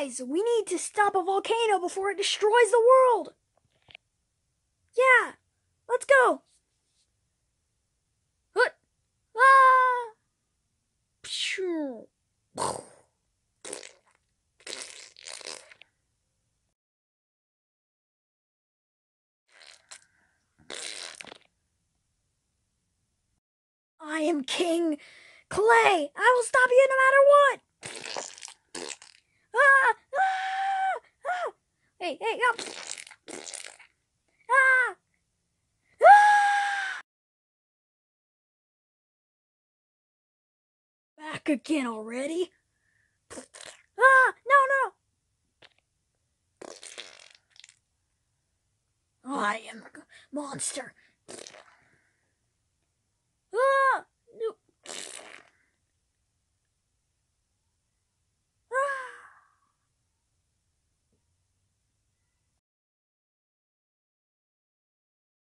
Guys, we need to stop a volcano before it destroys the world. Yeah, let's go. Ah! I am King Clay. I will stop you no matter what. Ah! Ah! Ah! Hey, up! Ah! Ah! Back again already? Ah! No! I am a monster.